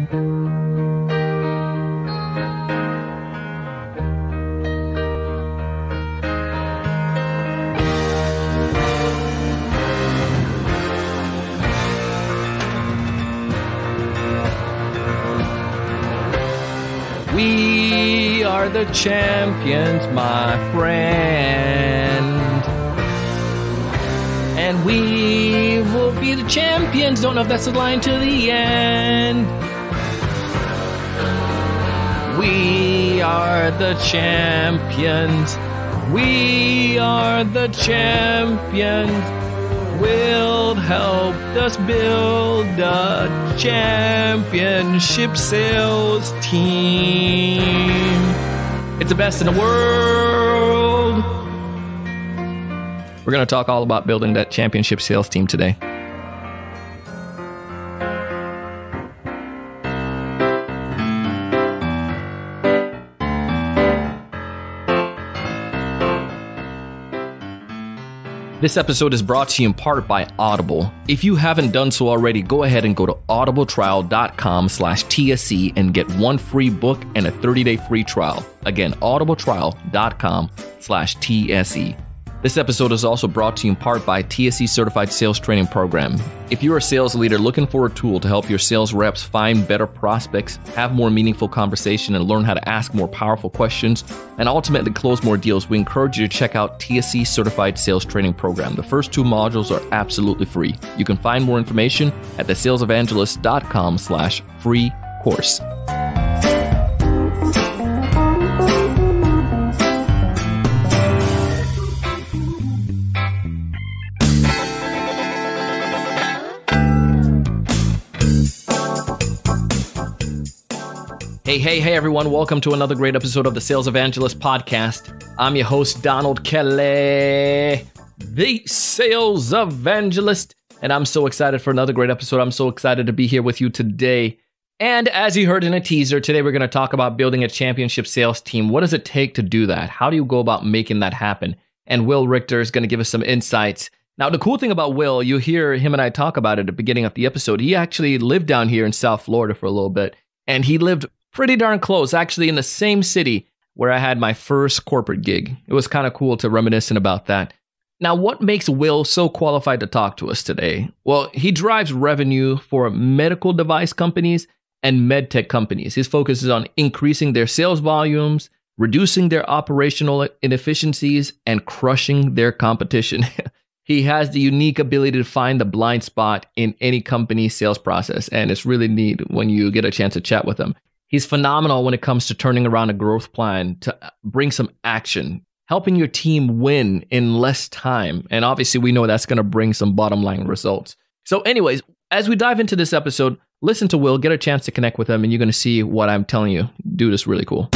We are the champions, my friend. And we will be the champions. Don't know if that's the line to the end. We are the champions. We are the champions. Will help us build a championship sales team. It's the best in the world. We're going to talk all about building that championship sales team today. This episode is brought to you in part by Audible. If you haven't done so already, go ahead and go to audibletrial.com/TSE and get one free book and a 30-day free trial. Again, audibletrial.com/TSE. This episode is also brought to you in part by TSE Certified Sales Training Program. If you're a sales leader looking for a tool to help your sales reps find better prospects, have more meaningful conversation, and learn how to ask more powerful questions, and ultimately close more deals, we encourage you to check out TSE Certified Sales Training Program. The first 2 modules are absolutely free. You can find more information at thesalesevangelist.com/free course. Hey, everyone. Welcome to another great episode of the Sales Evangelist podcast. I'm your host, Donald Kelly, the Sales Evangelist, and I'm so excited for another great episode. I'm so excited to be here with you today. And as you heard in a teaser, today we're going to talk about building a championship sales team. What does it take to do that? How do you go about making that happen? And Will Richter is going to give us some insights. Now, the cool thing about Will, you hear him and I talk about it at the beginning of the episode. He actually lived down here in South Florida for a little bit, and he lived pretty darn close, actually in the same city where I had my first corporate gig. It was kind of cool to reminiscent about that. Now, what makes Will so qualified to talk to us today? Well, he drives revenue for medical device companies and medtech companies. His focus is on increasing their sales volumes, reducing their operational inefficiencies, and crushing their competition. He has the unique ability to find the blind spot in any company's sales process, and it's really neat when you get a chance to chat with him. He's phenomenal when it comes to turning around a growth plan to bring some action, helping your team win in less time. And obviously, we know that's going to bring some bottom line results. So anyways, as we dive into this episode, listen to Will, get a chance to connect with him, and you're going to see what I'm telling you. Dude is really cool.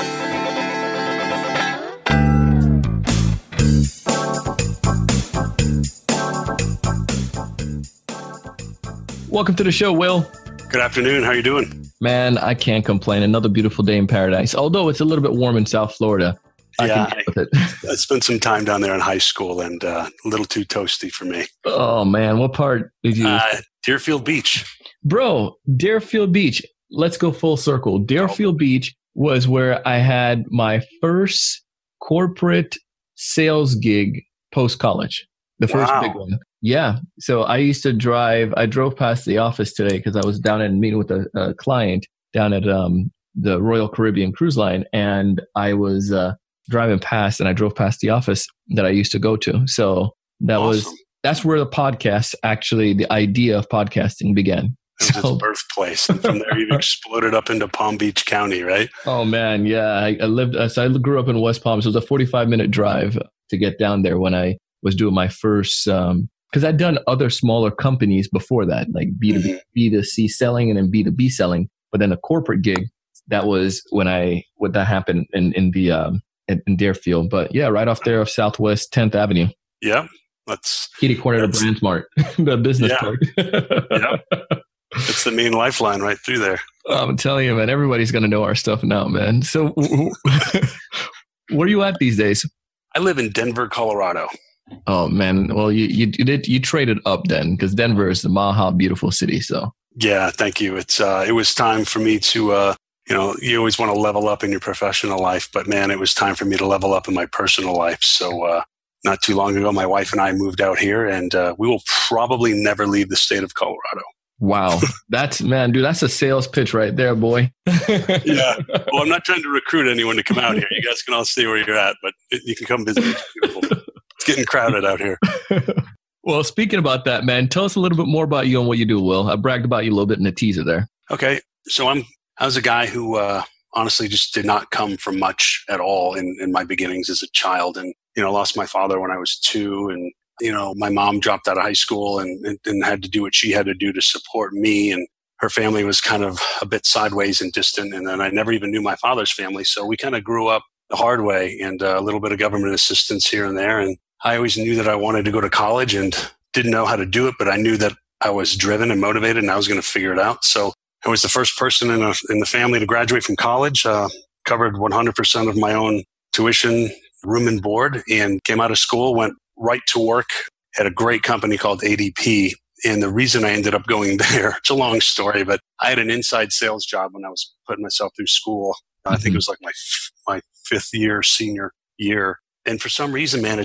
Welcome to the show, Will. Good afternoon. How are you doing? Man, I can't complain. Another beautiful day in paradise. Although it's a little bit warm in South Florida. I can get with it. I spent some time down there in high school and a little too toasty for me. Oh, man. What part did you? Deerfield Beach. Bro, Deerfield Beach. Let's go full circle. Deerfield Beach was where I had my first corporate sales gig post-college. The first big one. Yeah. So I used to I drove past the office today because I was down and meeting with a client down at the Royal Caribbean Cruise Line. And I was driving past and I drove past the office that I used to go to. So that's where the podcast, actually, the idea of podcasting began. It was its birthplace. And from there, you exploded up into Palm Beach County, right? Oh, man. Yeah. I grew up in West Palm. So it was a 45-minute drive to get down there when I was doing my first, because I'd done other smaller companies before that, like B2B, B2C selling and then B2B selling. But then a corporate gig, that was when that happened in Deerfield. But yeah, right off there of Southwest 10th Avenue. Yeah. That's kitty corner to Brandsmart, the business park. Yeah. It's the main lifeline right through there. I'm telling you, man, everybody's going to know our stuff now, man. So where are you at these days? I live in Denver, Colorado. Oh, man. Well, you traded up then because Denver is the Maha beautiful city. So Yeah, thank you. It was time for me to, you always want to level up in your professional life, but man, it was time for me to level up in my personal life. So not too long ago, my wife and I moved out here, and we will probably never leave the state of Colorado. Wow. That's a sales pitch right there, boy. Yeah. Well, I'm not trying to recruit anyone to come out here. You guys can all stay where you're at, but you can come visit. It's beautiful. It's getting crowded out here. Well, speaking about that, man, tell us a little bit more about you and what you do, Will. I bragged about you a little bit in the teaser there. Okay. So I was a guy who honestly just did not come from much at all in my beginnings as a child, and lost my father when I was 2, and my mom dropped out of high school and had to do what she had to do to support me, and her family was kind of a bit sideways and distant, and then I never even knew my father's family, so we kind of grew up the hard way, and a little bit of government assistance here and there, and I always knew that I wanted to go to college and didn't know how to do it, but I knew that I was driven and motivated and I was going to figure it out. So I was the first person in the family to graduate from college, covered 100% of my own tuition, room and board, and came out of school, went right to work at a great company called ADP. And the reason I ended up going there, it's a long story, but I had an inside sales job when I was putting myself through school. I think it was like my 5th year, senior year. And for some reason, man,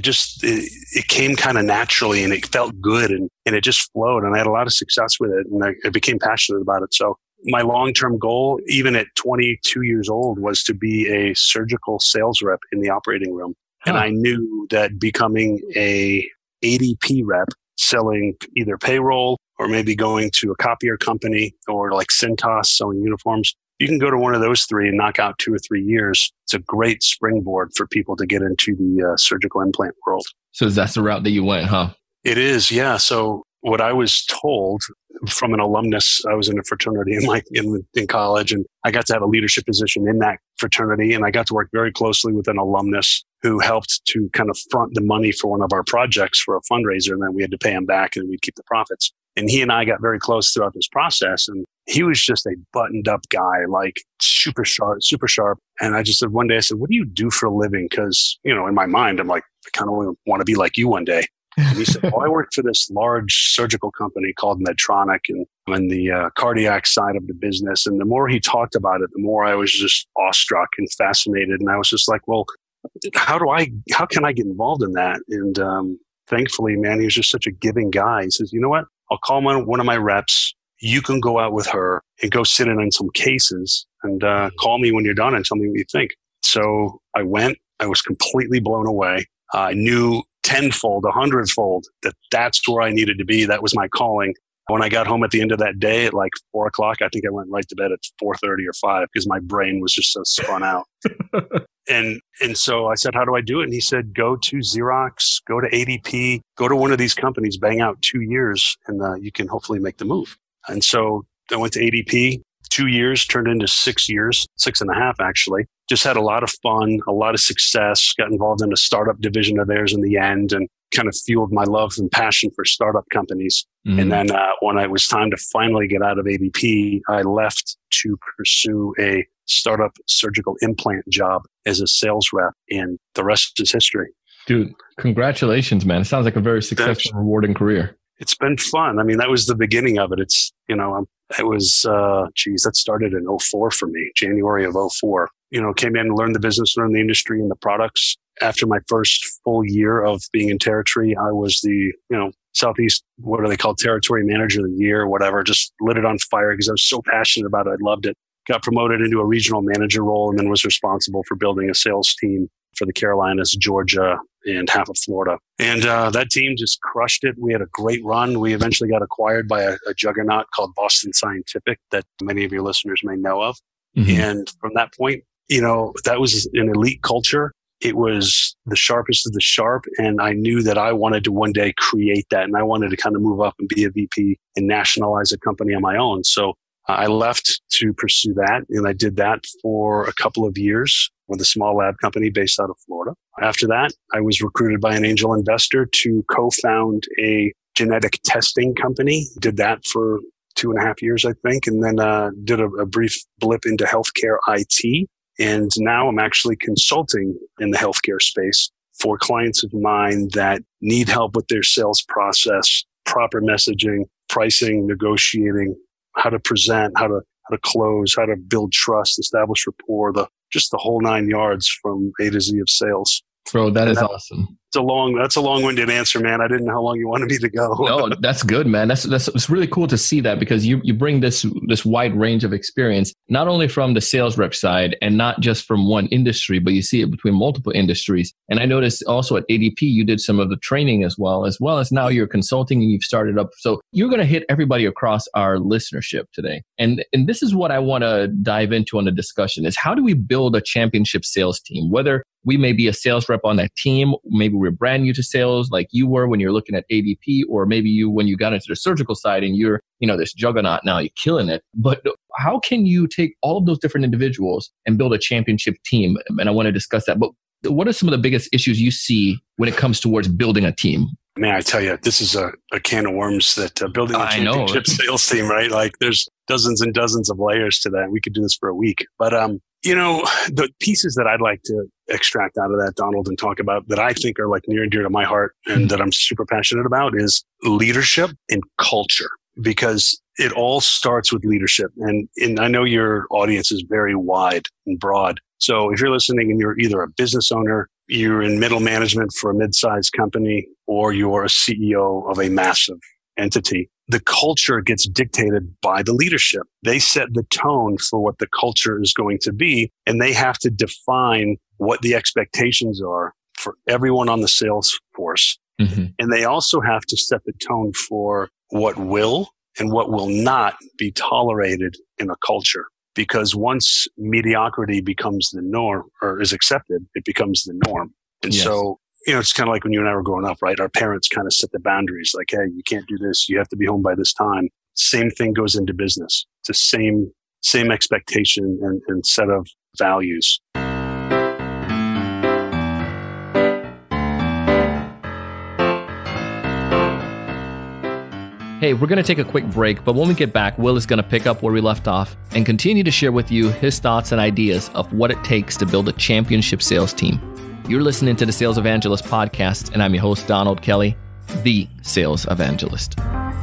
it came kind of naturally and it felt good and it just flowed. And I had a lot of success with it and I became passionate about it. So my long-term goal, even at 22 years old, was to be a surgical sales rep in the operating room. Huh. And I knew that becoming a ADP rep, selling either payroll or maybe going to a copier company or like Cintas selling uniforms, you can go to one of those 3 and knock out 2 or 3 years. It's a great springboard for people to get into the surgical implant world. So that's the route that you went, huh? It is, yeah. So what I was told from an alumnus, I was in a fraternity in college, and I got to have a leadership position in that fraternity, and I got to work very closely with an alumnus who helped to kind of front the money for one of our projects for a fundraiser, and then we had to pay him back and we'd keep the profits. And he and I got very close throughout this process, and he was just a buttoned up guy, like super sharp. And I just said one day, I said, "What do you do for a living?" Because, in my mind, I'm like, I kind of want to be like you one day. And he said, "Well, I work for this large surgical company called Medtronic, and I'm in the cardiac side of the business." And the more he talked about it, the more I was just awestruck and fascinated. And I was just like, well, how can I get involved in that? And thankfully, man, he was just such a giving guy. He says, "You know what? I'll call one of my reps. You can go out with her and go sit in on some cases and call me when you're done and tell me what you think." So I went. I was completely blown away. I knew tenfold, 100-fold that's where I needed to be. That was my calling. When I got home at the end of that day at like 4 o'clock, I think I went right to bed at 4:30 or 5 because my brain was just so spun out. And so I said, "How do I do it?" And he said, "Go to Xerox, go to ADP, go to one of these companies, bang out 2 years, and you can hopefully make the move." And so I went to ADP. 2 years turned into 6 years, 6.5 actually. Just had a lot of fun, a lot of success, got involved in a startup division of theirs in the end and kind of fueled my love and passion for startup companies. Mm-hmm. And then when it was time to finally get out of ADP, I left to pursue a startup surgical implant job as a sales rep, and the rest is history. Dude, congratulations, man. It sounds like a very successful, rewarding career. It's been fun. I mean, that was the beginning of it. That started in 2004 for me, January of 2004. Came in, learned the business, learned the industry and the products. After my first full year of being in territory, I was the, Southeast, what are they called? Territory Manager of the Year, whatever. Just lit it on fire because I was so passionate about it. I loved it. Got promoted into a regional manager role and then was responsible for building a sales team for the Carolinas, Georgia, and half of Florida. And that team just crushed it. We had a great run. We eventually got acquired by a juggernaut called Boston Scientific that many of your listeners may know of. Mm-hmm. And from that point, that was an elite culture. It was the sharpest of the sharp. And I knew that I wanted to one day create that. And I wanted to kind of move up and be a VP and nationalize a company on my own. So I left to pursue that. And I did that for a couple of years with a small lab company based out of Florida. After that, I was recruited by an angel investor to co-found a genetic testing company. Did that for 2.5 years, I think. And then did a brief blip into healthcare IT. And now I'm actually consulting in the healthcare space for clients of mine that need help with their sales process, proper messaging, pricing, negotiating, how to present, how to close, how to build trust, establish rapport, just the whole 9 yards from A to Z of sales. Bro, that is awesome. That's a long-winded answer, man. I didn't know how long you wanted me to go. No, that's good, man. It's really cool to see that, because you bring this wide range of experience, not only from the sales rep side and not just from one industry, but you see it between multiple industries. And I noticed also at ADP, you did some of the training as well as now you're consulting and you've started up. So you're going to hit everybody across our listenership today. And this is what I want to dive into on the discussion is, how do we build a championship sales team? Whether we may be a sales rep on that team, maybe we're brand new to sales like you were when you're looking at ADP, or maybe you when you got into the surgical side and you're, this juggernaut now, you're killing it. But how can you take all of those different individuals and build a championship team? And I want to discuss that. But what are some of the biggest issues you see when it comes towards building a team? Man, I tell you, this is a can of worms that building a championship sales team, right? Like there's dozens and dozens of layers to that. We could do this for a week. But, the pieces that I'd like to extract out of that, Donald, and talk about that I think are like near and dear to my heart and that I'm super passionate about is leadership and culture, because it all starts with leadership. And I know your audience is very wide and broad. So if you're listening and you're either a business owner, you're in middle management for a mid-sized company, or you're a CEO of a massive entity, the culture gets dictated by the leadership. They set the tone for what the culture is going to be, and they have to define what the expectations are for everyone on the sales force. Mm-hmm. And they also have to set the tone for what will and what will not be tolerated in a culture. Because once mediocrity becomes the norm or is accepted, it becomes the norm. And so, it's kind of like when you and I were growing up, right? Our parents kind of set the boundaries like, hey, you can't do this. You have to be home by this time. Same thing goes into business. It's the same expectation and set of values. Hey, we're going to take a quick break, but when we get back, Will is going to pick up where we left off and continue to share with you his thoughts and ideas of what it takes to build a championship sales team. You're listening to the Sales Evangelist podcast, and I'm your host, Donald Kelly, the Sales Evangelist.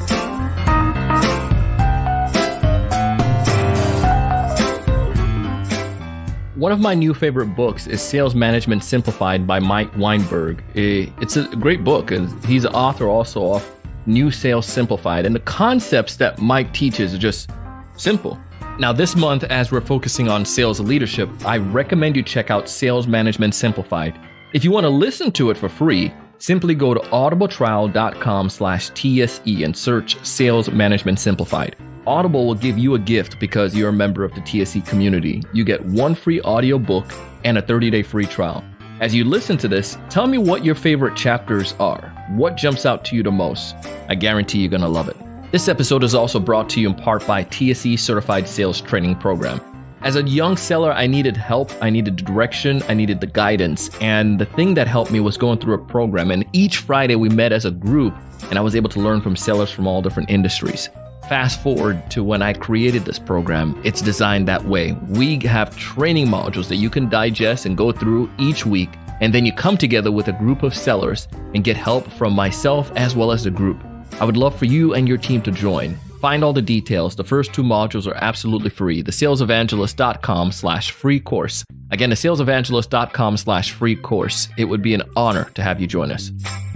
One of my new favorite books is Sales Management Simplified by Mike Weinberg. It's a great book, and he's an author also of New Sales Simplified. And the concepts that Mike teaches are just simple. Now, this month, as we're focusing on sales leadership, I recommend you check out Sales Management Simplified. If you want to listen to it for free, simply go to audibletrial.com/TSE and search Sales Management Simplified. Audible will give you a gift because you're a member of the TSE community. You get one free audio book and a 30-day free trial. As you listen to this, tell me what your favorite chapters are. What jumps out to you the most? I guarantee you're going to love it. This episode is also brought to you in part by TSE Certified Sales Training Program. As a young seller, I needed help, I needed direction, I needed the guidance. And the thing that helped me was going through a program. And each Friday we met as a group, and I was able to learn from sellers from all different industries. Fast forward to when I created this program, it's designed that way. We have training modules that you can digest and go through each week. And then you come together with a group of sellers and get help from myself as well as the group. I would love for you and your team to join. Find all the details. The first 2 modules are absolutely free. thesalesevangelist.com/free course. Again, thesalesevangelist.com/free course. It would be an honor to have you join us.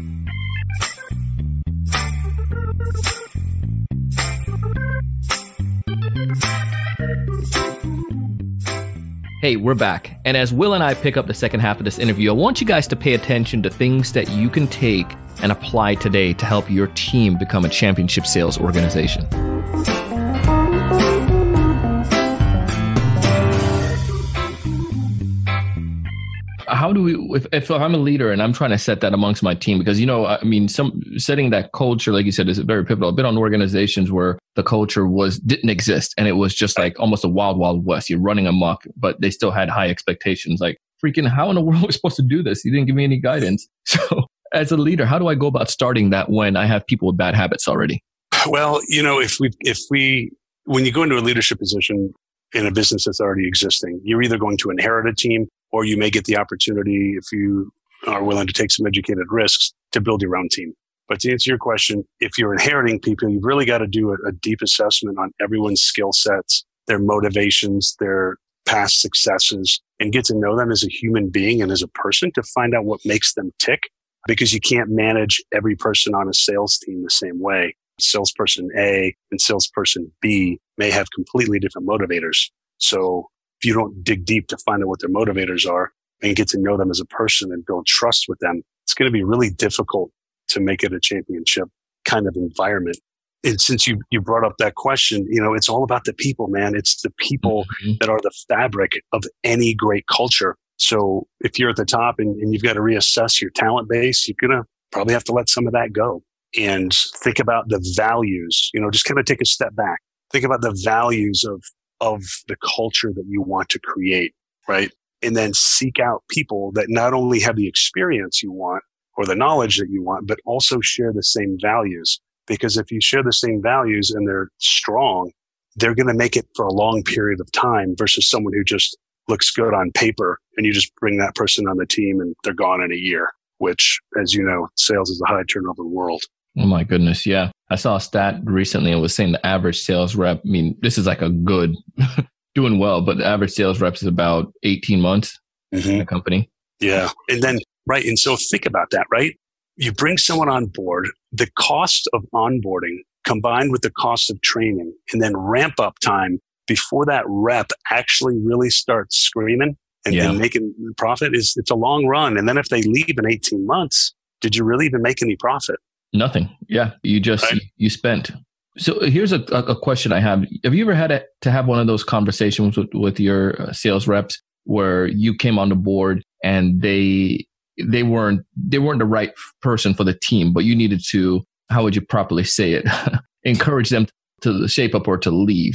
Hey, we're back. And as Will and I pick up the second half of this interview, I want you guys to pay attention to things that you can take and apply today to help your team become a championship sales organization. How do we, if I'm a leader and I'm trying to set that amongst my team, because, setting that culture, like you said, is very pivotal. I've been on organizations where the culture didn't exist and it was just like almost a wild, wild west. You're running amok, but they still had high expectations. Like, freaking, how in the world are we supposed to do this? You didn't give me any guidance. So as a leader, how do I go about starting that when I have people with bad habits already? Well, when you go into a leadership position in a business that's already existing, you're either going to inherit a team, or you may get the opportunity, if you are willing to take some educated risks, to build your own team. But to answer your question, if you're inheriting people, you've really got to do a deep assessment on everyone's skill sets, their motivations, their past successes, and get to know them as a human being and as a person to find out what makes them tick. Because you can't manage every person on a sales team the same way. Salesperson A and salesperson B may have completely different motivators. So if you don't dig deep to find out what their motivators are and get to know them as a person and build trust with them, it's going to be really difficult to make it a championship kind of environment. And since you brought up that question, it's all about the people, man. It's the people that are the fabric of any great culture. So if you're at the top and you've got to reassess your talent base, you're going to probably have to let some of that go and think about the values, just kind of take a step back. Think about the values of the culture that you want to create, right? And then seek out people that not only have the experience you want or the knowledge that you want, but also share the same values. Because if you share the same values and they're strong, they're going to make it for a long period of time versus someone who just looks good on paper and you just bring that person on the team and they're gone in a year, which, as you know, sales is a high turnover world. Oh my goodness. Yeah. I saw a stat recently. It was saying the average sales rep, this is like a good, doing well, but the average sales rep is about 18 months in a company. Yeah. And then, right. And so think about that, right? You bring someone on board, the cost of onboarding combined with the cost of training and then ramp up time before that rep actually really starts screaming and making profit it's a long run. And then if they leave in 18 months, did you really even make any profit? Nothing. Yeah. You just, you spent. So here's a question I have. Have you ever had to have one of those conversations with your sales reps where you came on the board and they weren't the right person for the team, but you needed to, how would you properly say it? Encourage them to shape up or to leave.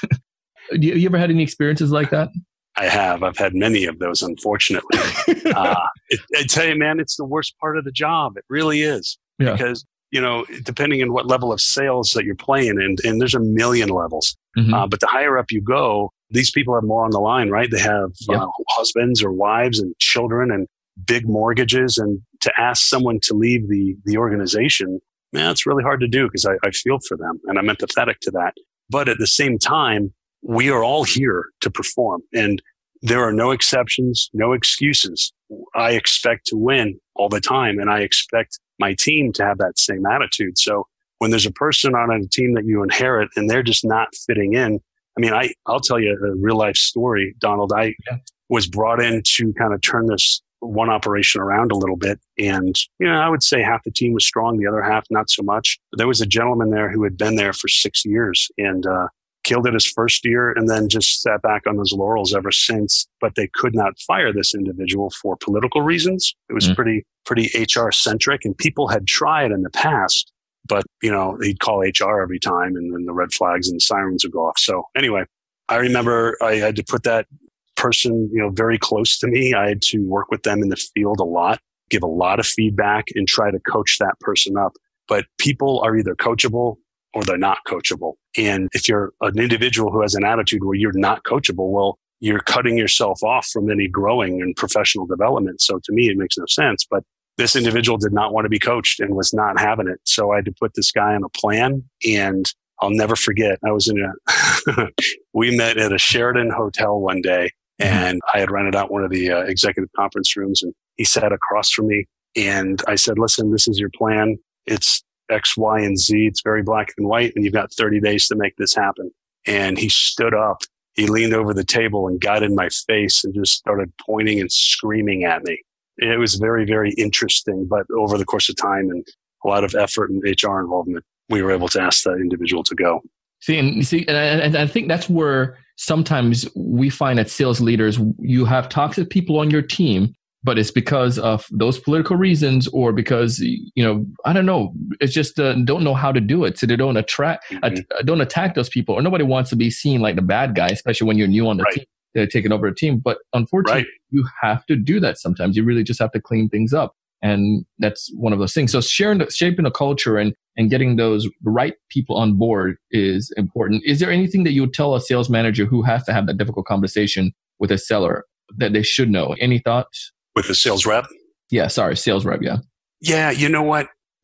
You ever had any experiences like that? I have. I've had many of those, unfortunately. I tell you, man, it's the worst part of the job. It really is. Yeah. Because, depending on what level of sales that you're playing in, and there's a million levels, but the higher up you go, these people have more on the line, right? They have husbands or wives and children and big mortgages. And to ask someone to leave the organization, man, it's really hard to do because I feel for them and I'm empathetic to that. But at the same time, we are all here to perform and there are no exceptions, no excuses. I expect to win all the time and I expect my team to have that same attitude. So when there's a person on a team that you inherit and they're just not fitting in, I'll tell you a real life story, Donald. I was brought in to kind of turn this one operation around a little bit. And, I would say half the team was strong, the other half, not so much. But there was a gentleman there who had been there for 6 years and, killed it his first year and then just sat back on his laurels ever since. But they could not fire this individual for political reasons. It was pretty HR centric and people had tried in the past, but he'd call HR every time and then the red flags and the sirens would go off. So anyway, I remember I had to put that person, very close to me. I had to work with them in the field a lot, give a lot of feedback and try to coach that person up. But people are either coachable or they're not coachable. And if you're an individual who has an attitude where you're not coachable, well, you're cutting yourself off from any growing and professional development. So to me, it makes no sense. But this individual did not want to be coached and was not having it. So I had to put this guy on a plan. And I'll never forget, I was we met at a Sheraton hotel one day and I had rented out one of the executive conference rooms and he sat across from me. And I said, listen, this is your plan. It's X, Y, and Z. It's very black and white, and you've got 30 days to make this happen. And he stood up, he leaned over the table and got in my face and just started pointing and screaming at me. It was very, very interesting, but over the course of time and a lot of effort and HR involvement, we were able to ask that individual to go. And I think that's where sometimes we find that sales leaders, you have toxic people on your team, but it's because of those political reasons or because, I don't know, it's just don't know how to do it. So they don't don't attack those people or nobody wants to be seen like the bad guy, especially when you're new on the team, they're taking over a team. But unfortunately, you have to do that sometimes. You really just have to clean things up. And that's one of those things. So shaping a culture and getting those right people on board is important. Is there anything that you would tell a sales manager who has to have that difficult conversation with a seller that they should know? Any thoughts? With a sales rep? Yeah, sorry, sales rep, yeah. Yeah, you know what?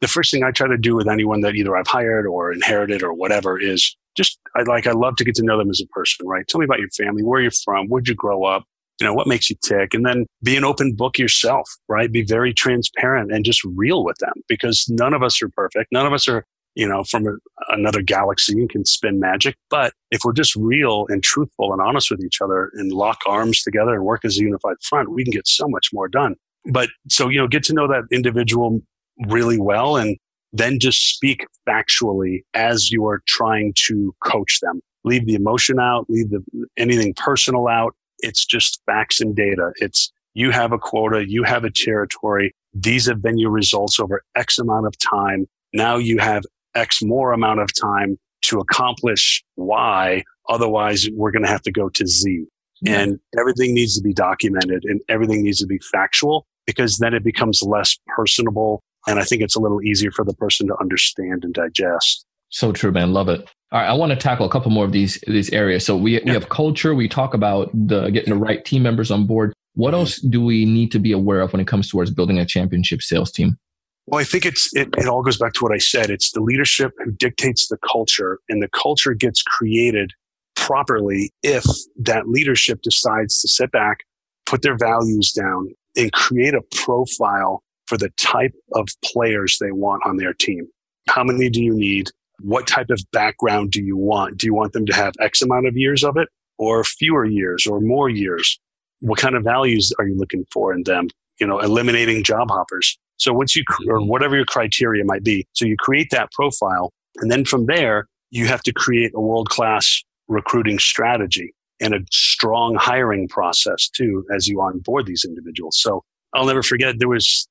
the first thing I try to do with anyone that either I've hired or inherited or whatever is just, I love to get to know them as a person, right? Tell me about your family, where you're from, where'd you grow up, what makes you tick? And then be an open book yourself, right? Be very transparent and just real with them, because none of us are perfect. None of us are, from another galaxy and can spin magic. But if we're just real and truthful and honest with each other and lock arms together and work as a unified front, we can get so much more done. But so, get to know that individual really well, and then just speak factually as you are trying to coach them. Leave the emotion out, leave anything personal out. It's just facts and data. It's, you have a quota, you have a territory. These have been your results over X amount of time. Now you have X more amount of time to accomplish Y. Otherwise, we're going to have to go to Z. Yeah. And everything needs to be documented and everything needs to be factual, because then it becomes less personable. And I think it's a little easier for the person to understand and digest. So true, man. Love it. All right. I want to tackle a couple more of these areas. So we have culture. We talk about getting the right team members on board. What else do we need to be aware of when it comes towards building a championship sales team? Well, I think it all goes back to what I said. It's the leadership who dictates the culture, and the culture gets created properly if that leadership decides to sit back, put their values down, and create a profile for the type of players they want on their team. How many do you need? What type of background do you want? Do you want them to have X amount of years of it, or fewer years, or more years? What kind of values are you looking for in them? Eliminating job hoppers. So once or whatever your criteria might be, so you create that profile, and then from there, you have to create a world-class recruiting strategy and a strong hiring process too, as you onboard these individuals. So I'll never forget, there was,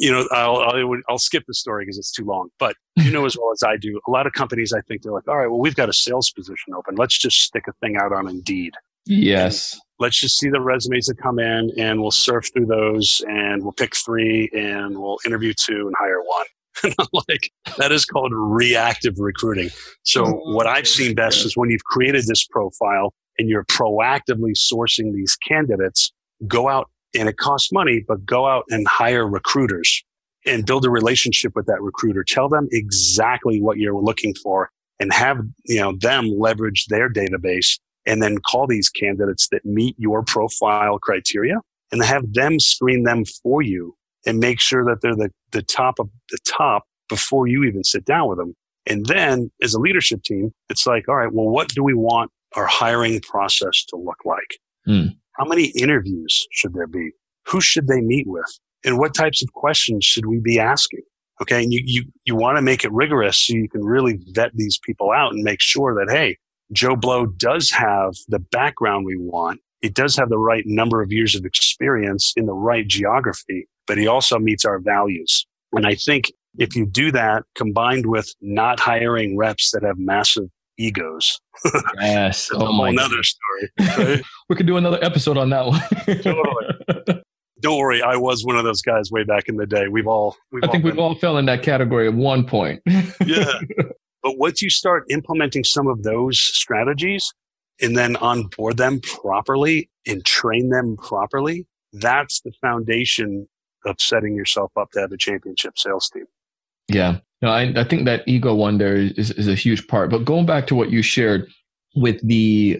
I'll skip the story because it's too long, but as well as I do, a lot of companies, I think they're like, all right, well, we've got a sales position open. Let's just stick a thing out on Indeed. Yes. And let's just see the resumes that come in, and we'll surf through those, and we'll pick 3, and we'll interview 2 and hire 1. And I'm like, that is called reactive recruiting. So what I've seen best is when you've created this profile and you're proactively sourcing these candidates, go out, and it costs money, but go out and hire recruiters and build a relationship with that recruiter. Tell them exactly what you're looking for and have, them leverage their database, and then call these candidates that meet your profile criteria and have them screen them for you and make sure that they're the top of the top before you even sit down with them. And then as a leadership team, it's like, all right, well, what do we want our hiring process to look like? How many interviews should there be? Who should they meet with? And what types of questions should we be asking? Okay. And you want to make it rigorous so you can really vet these people out and make sure that, hey, Joe Blow does have the background we want. He does have the right number of years of experience in the right geography, but he also meets our values. And I think if you do that, combined with not hiring reps that have massive egos, yes, that's a whole nother story. Right? We could do another episode on that one. Totally. Don't worry, I was one of those guys way back in the day. We've all fell in that category at one point. Yeah. But once you start implementing some of those strategies and then onboard them properly and train them properly, that's the foundation of setting yourself up to have a championship sales team. Yeah. No, I think that ego one there is a huge part. But going back to what you shared with the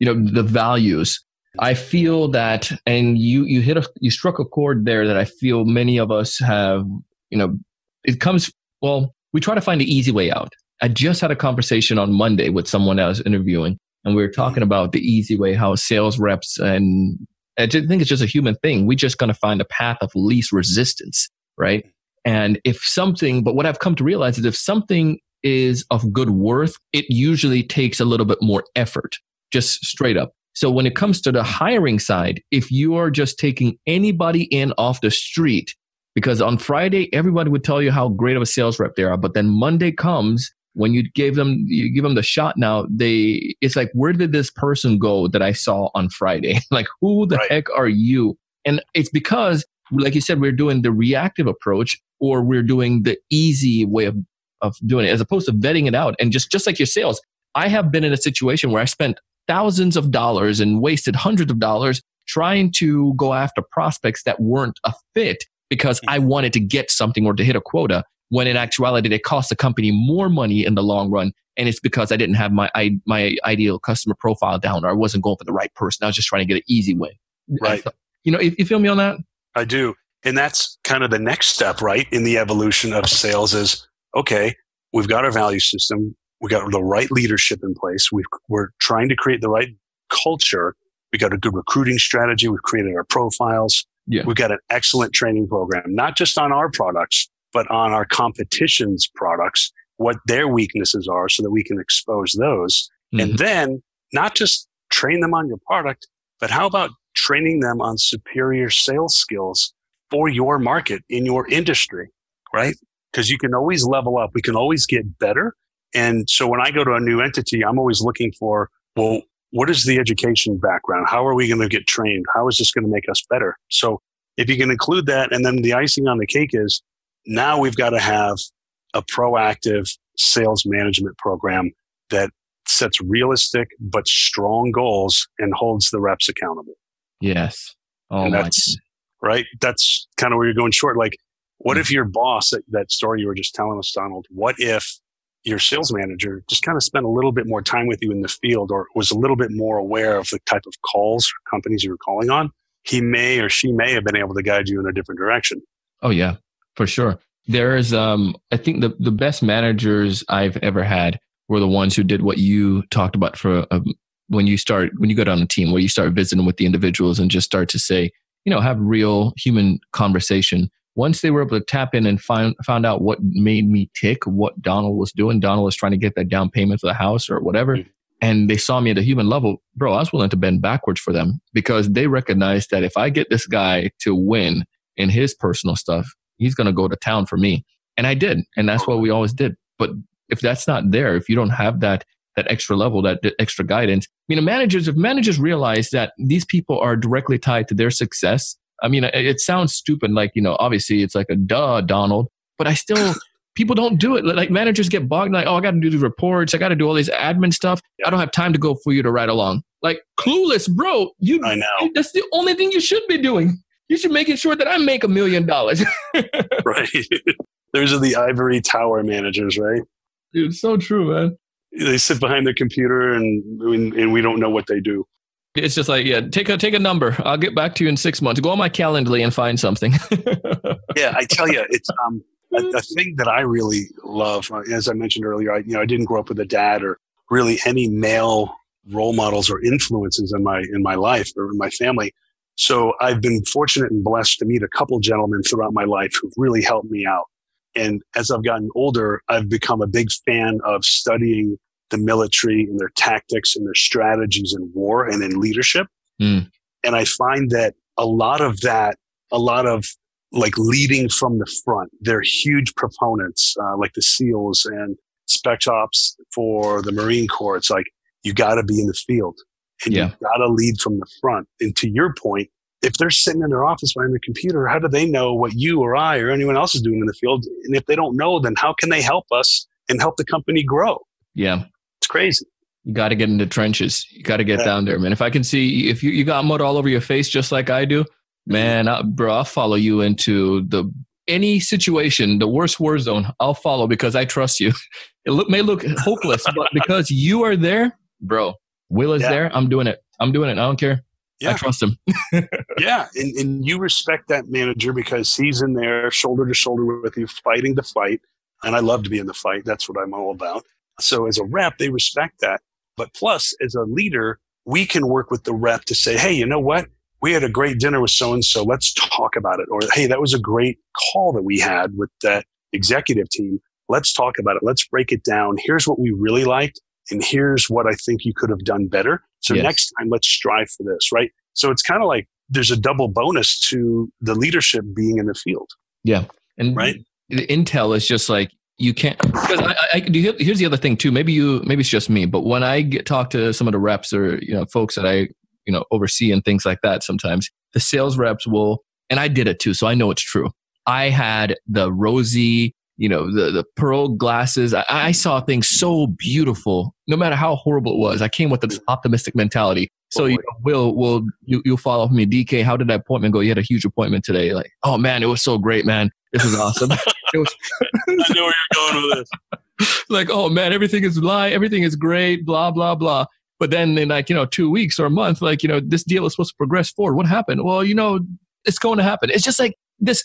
values, I feel that, and you struck a chord there that I feel many of us have, we try to find the easy way out. I just had a conversation on Monday with someone I was interviewing, and we were talking about the easy way, how sales reps, and I think it's just a human thing. We're just going to find a path of least resistance, right? And but what I've come to realize is if something is of good worth, it usually takes a little bit more effort, just straight up. So when it comes to the hiring side, if you are just taking anybody in off the street, because on Friday, everybody would tell you how great of a sales rep they are, but then Monday comes, when you give them the shot now, it's like, where did this person go that I saw on Friday? Like, who the heck are you? And it's because, like you said, we're doing the reactive approach, or we're doing the easy way of doing it, as opposed to vetting it out. And just like your sales, I have been in a situation where I spent thousands of dollars and wasted hundreds of dollars trying to go after prospects that weren't a fit because I wanted to get something or to hit a quota. when in actuality, they cost the company more money in the long run. And it's because I didn't have my ideal customer profile down, or I wasn't going for the right person. I was just trying to get an easy win. Right. So, you feel me on that? I do. And that's kind of the next step, right, in the evolution of sales is, okay, we've got our value system. We got the right leadership in place. We're trying to create the right culture. We got a good recruiting strategy. We've created our profiles. Yeah. We've got an excellent training program, not just on our products, but on our competition's products, what their weaknesses are so that we can expose those. Mm-hmm. And then not just train them on your product, but how about training them on superior sales skills for your market in your industry, right? Because you can always level up. We can always get better. And so when I go to a new entity, I'm always looking for, well, what is the education background? How are we going to get trained? How is this going to make us better? So if you can include that, and then the icing on the cake is now we've got to have a proactive sales management program that sets realistic but strong goals and holds the reps accountable. Yes. Oh, and that's right. That's kind of where you're going short. Like, what if your boss, that story you were just telling us, Donald, what if your sales manager just kind of spent a little bit more time with you in the field, or was a little bit more aware of the type of calls or companies you were calling on? He may or she may have been able to guide you in a different direction. Oh, yeah, for sure. There's, I think the best managers I've ever had were the ones who did what you talked about for when you go down a team, where you start visiting with the individuals and just start to say, have real human conversation. Once they were able to tap in and found out what made me tick, what Donald was doing, Donald was trying to get that down payment for the house or whatever. Mm-hmm. And they saw me at a human level, bro, I was willing to bend backwards for them, because they recognized that if I get this guy to win in his personal stuff, he's going to go to town for me. And I did. And that's what we always did. But if that's not there, if you don't have that extra level, that extra guidance, if managers realize that these people are directly tied to their success, it sounds stupid. Like, obviously it's like a duh, Donald, but people don't do it. Like, managers get bogged like, oh, I got to do the reports. I got to do all this admin stuff. I don't have time to go for you to ride along. Like, clueless, bro. I know. That's the only thing you should be doing. You should make sure that I make $1 million. Right. Those are the ivory tower managers, right? Dude, so true, man. They sit behind their computer and we don't know what they do. It's just like, yeah, take a number. I'll get back to you in 6 months. Go on my Calendly and find something. Yeah, I tell you, it's a thing that I really love. As I mentioned earlier, I didn't grow up with a dad or really any male role models or influences in my life or in my family. So I've been fortunate and blessed to meet a couple gentlemen throughout my life who've really helped me out. And as I've gotten older, I've become a big fan of studying the military and their tactics and their strategies in war and in leadership. Mm. And I find that a lot of like leading from the front, they're huge proponents, like the SEALs and Spec Ops for the Marine Corps. It's like, you got to be in the field and you got to lead from the front. And to your point, if they're sitting in their office behind the computer, how do they know what you or I or anyone else is doing in the field? And if they don't know, then how can they help us and help the company grow? Yeah. It's crazy. You got to get into trenches. You got to get down there, man. If I can see, if you got mud all over your face just like I do, man, I'll follow you into any situation, the worst war zone. I'll follow because I trust you. It may look hopeless, but because you are there, bro, Will is there. I'm doing it. I don't care. Yeah. I trust him. Yeah. And you respect that manager because he's in there shoulder to shoulder with you, fighting the fight. And I love to be in the fight. That's what I'm all about. So as a rep, they respect that. But plus, as a leader, we can work with the rep to say, hey, you know what? We had a great dinner with so-and-so. Let's talk about it. Or, hey, that was a great call that we had with that executive team. Let's talk about it. Let's break it down. Here's what we really liked. And here's what I think you could have done better. So next time, let's strive for this, right? So it's kind of like there's a double bonus to the leadership being in the field. Yeah. And right? The intel is just like, you can't, because here's the other thing too. Maybe it's just me, but when I talk to some of the reps or, folks that I, oversee and things like that, sometimes the sales reps will, and I did it too. So I know it's true. I had the rosy, the pearl glasses. I saw things so beautiful, no matter how horrible it was. I came with this optimistic mentality. So you'll follow up with me, DK. How did that appointment go? You had a huge appointment today. Like, oh man, it was so great, man. This was awesome. I know where you're going with this. Like, oh man, everything is great, blah, blah, blah. But then in 2 weeks or a month, this deal is supposed to progress forward. What happened? Well, it's going to happen. It's just like this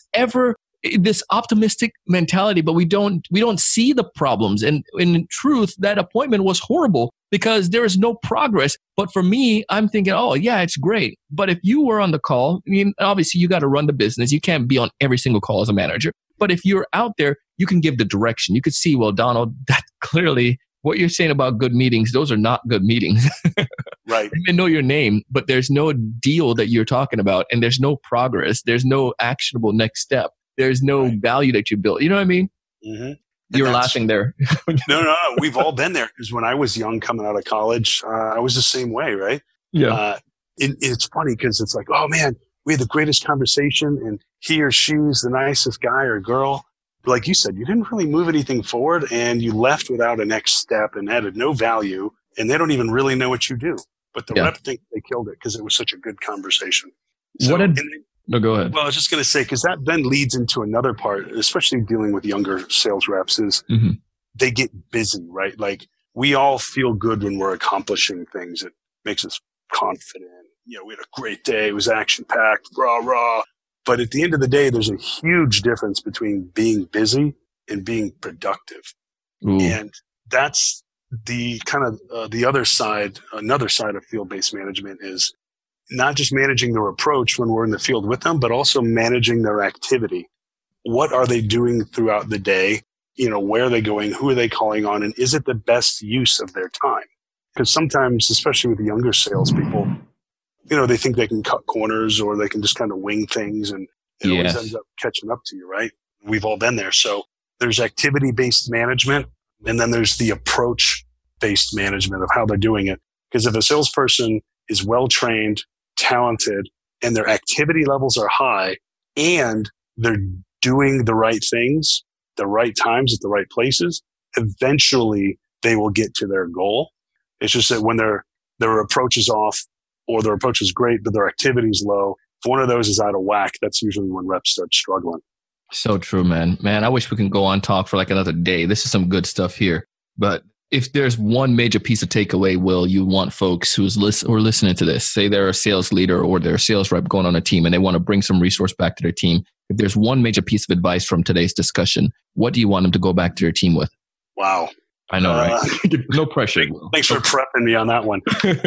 optimistic mentality, but we don't see the problems. And in truth, that appointment was horrible because there is no progress. But for me, I'm thinking, oh yeah, it's great. But if you were on the call, obviously you got to run the business. You can't be on every single call as a manager. But if you're out there, you can give the direction. You could see, well, Donald, that clearly what you're saying about good meetings, those are not good meetings. Right. You may know your name, but there's no deal that you're talking about, and there's no progress. There's no actionable next step. There's no value that you built. You know what I mean? Mm-hmm. You're laughing there. No. We've all been there because when I was young coming out of college, I was the same way, right? Yeah. It's funny because it's like, oh man, we had the greatest conversation and he or she's the nicest guy or girl. But like you said, you didn't really move anything forward and you left without a next step and added no value and they don't even really know what you do. But the rep think they killed it because it was such a good conversation. So, No, go ahead. Well, I was just going to say, because that then leads into another part, especially dealing with younger sales reps, is they get busy, right? Like we all feel good when we're accomplishing things. It makes us confident. We had a great day. It was action packed, rah, rah. But at the end of the day, there's a huge difference between being busy and being productive. Ooh. And that's the kind of the other side, another side of field-based management is not just managing their approach when we're in the field with them, but also managing their activity. What are they doing throughout the day? Where are they going? Who are they calling on? And is it the best use of their time? Because sometimes, especially with the younger salespeople, they think they can cut corners or they can just kind of wing things and it always ends up catching up to you, right? We've all been there. So there's activity-based management and then there's the approach-based management of how they're doing it. Because if a salesperson is well-trained, talented, and their activity levels are high and they're doing the right things, the right times at the right places, eventually they will get to their goal. It's just that when their approach is off or their approach is great, but their activity is low, if one of those is out of whack, that's usually when reps start struggling. So true, man. Man, I wish we can go on talk for like another day. This is some good stuff here. But if there's one major piece of takeaway, Will, you want folks who are listening to this, say they're a sales leader or they're a sales rep going on a team and they want to bring some resource back to their team. If there's one major piece of advice from today's discussion, what do you want them to go back to their team with? Wow. I know, right? No pressure. Thanks for prepping me on that one.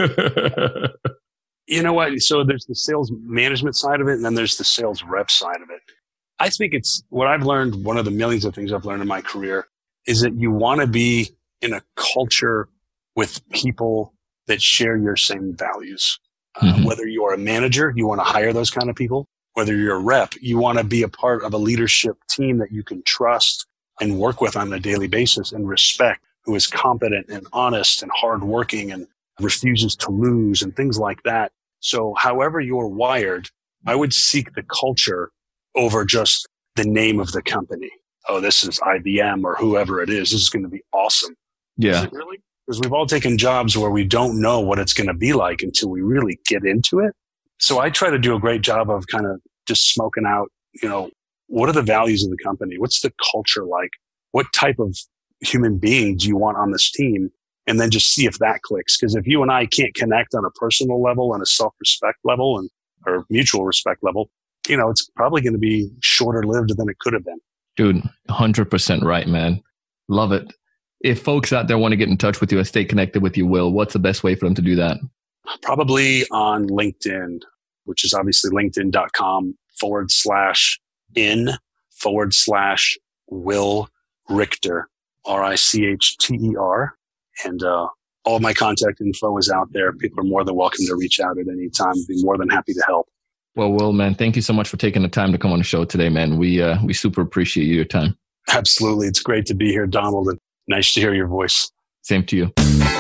You know what? So there's the sales management side of it, and then there's the sales rep side of it. I think it's what I've learned. One of the millions of things I've learned in my career is that you want to be in a culture with people that share your same values. Whether you're a manager, you want to hire those kind of people. Whether you're a rep, you want to be a part of a leadership team that you can trust and work with on a daily basis and respect, who is competent and honest and hardworking and refuses to lose and things like that. So however you're wired, I would seek the culture over just the name of the company. Oh, this is IBM or whoever it is. This is going to be awesome. Yeah. Is it really? Because we've all taken jobs where we don't know what it's going to be like until we really get into it. So I try to do a great job of kind of just smoking out, what are the values of the company? What's the culture like? What type of human being do you want on this team? And then just see if that clicks. Because if you and I can't connect on a personal level and a self-respect level or mutual respect level, it's probably going to be shorter lived than it could have been. Dude, 100% right, man. Love it. If folks out there want to get in touch with you and stay connected with you, Will, what's the best way for them to do that? Probably on LinkedIn, which is obviously linkedin.com/in/Will Richter, Richter. And all of my contact info is out there. People are more than welcome to reach out at any time. I'd be more than happy to help. Well, Will, man, thank you so much for taking the time to come on the show today, man. We super appreciate your time. Absolutely. It's great to be here, Donald, and nice to hear your voice. Same to you.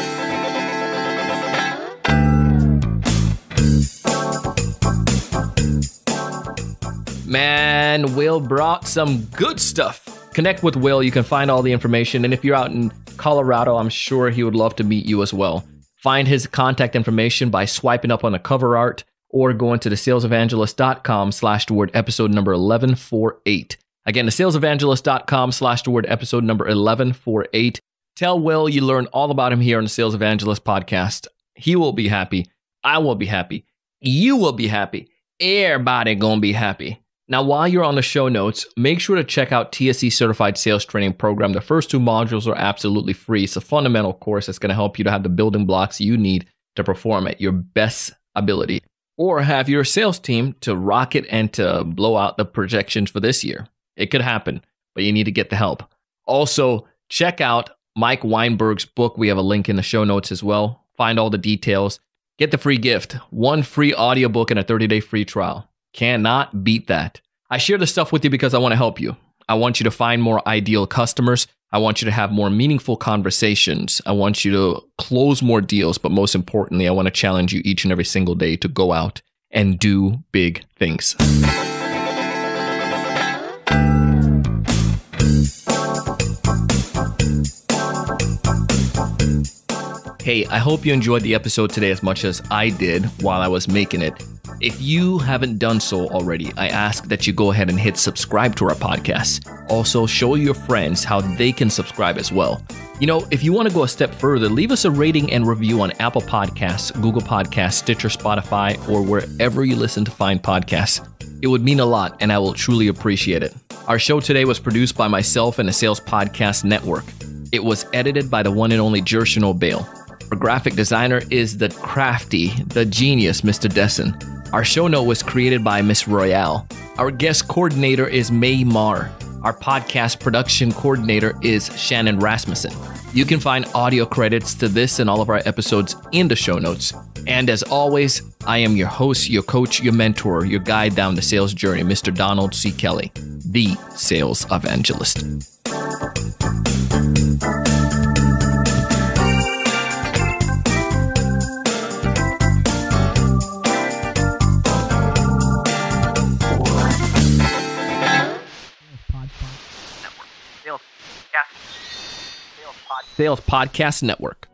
Man, Will brought some good stuff. Connect with Will. You can find all the information. And if you're out in Colorado, I'm sure he would love to meet you as well. Find his contact information by swiping up on the cover art or going to thesalesevangelist.com/episode number 1148. Again, thesalesevangelist.com/the word episode number 1148. Tell Will you learned all about him here on the Sales Evangelist podcast. He will be happy. I will be happy. You will be happy. Everybody gonna be happy. Now, while you're on the show notes, make sure to check out TSE Certified Sales Training Program. The first 2 modules are absolutely free. It's a fundamental course that's going to help you to have the building blocks you need to perform at your best ability, or have your sales team to rock it and to blow out the projections for this year. It could happen, but you need to get the help. Also, check out Mike Weinberg's book. We have a link in the show notes as well. Find all the details. Get the free gift, 1 free audiobook and a 30-day free trial. Cannot beat that. I share this stuff with you because I want to help you. I want you to find more ideal customers. I want you to have more meaningful conversations. I want you to close more deals. But most importantly, I want to challenge you each and every single day to go out and do big things. Hey, I hope you enjoyed the episode today as much as I did while I was making it. If you haven't done so already, I ask that you go ahead and hit subscribe to our podcast. Also, show your friends how they can subscribe as well. You know, if you want to go a step further, leave us a rating and review on Apple Podcasts, Google Podcasts, Stitcher, Spotify, or wherever you listen to find podcasts. It would mean a lot, and I will truly appreciate it. Our show today was produced by myself and the Sales Podcast Network. It was edited by the one and only Jershon O'Bale. Our graphic designer is the crafty, the genius, Mr. Dessen. Our show note was created by Miss Royale. Our guest coordinator is May Marr. Our podcast production coordinator is Shannon Rasmussen. You can find audio credits to this and all of our episodes in the show notes. And as always, I am your host, your coach, your mentor, your guide down the sales journey, Mr. Donald C. Kelly, the Sales Evangelist. Sales Podcast Network.